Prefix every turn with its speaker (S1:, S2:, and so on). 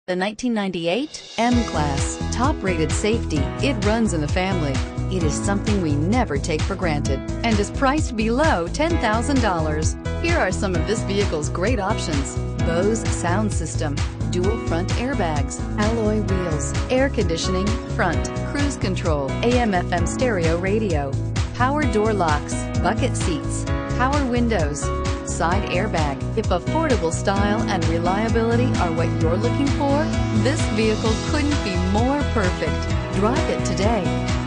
S1: The 1998 M-Class. Top-rated safety, it runs in the family. It is something we never take for granted and is priced below $10,000. Here are some of this vehicle's great options: Bose sound system, dual front airbags, alloy wheels, air conditioning, front, cruise control, AM/FM stereo radio, power door locks, bucket seats, power windows, side airbag. If affordable style and reliability are what you're looking for, this vehicle couldn't be more perfect. Drive it today.